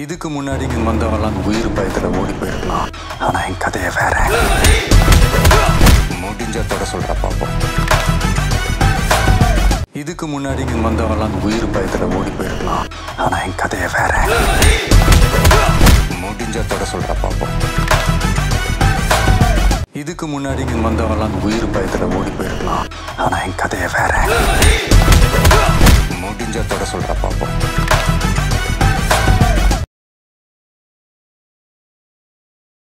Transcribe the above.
இதுக்கு முன்னாடி இங்க வந்தவெல்லாம் உயிர் பயத்துல ஓடி போயிருக்கலாம். ஆனா என் கதையை வேற. முடிஞ்சதோட சொல்ற பாப்போம். இதுக்கு முன்னாடி இங்க வந்தவெல்லாம் உயிர் பயத்துல ஓடி போயிருக்கலாம். ஆனா என் கதையை வேற. முடிஞ்சதோட சொல்ற பாப்போம். இதுக்கு முன்னாடி இங்க வந்தவெல்லாம் உயிர் பயத்துல ஓடி போயிருக்கலாம். ஆனா என் கதையை வேற. முடிஞ்சதோட சொல்ற பாப்போம்.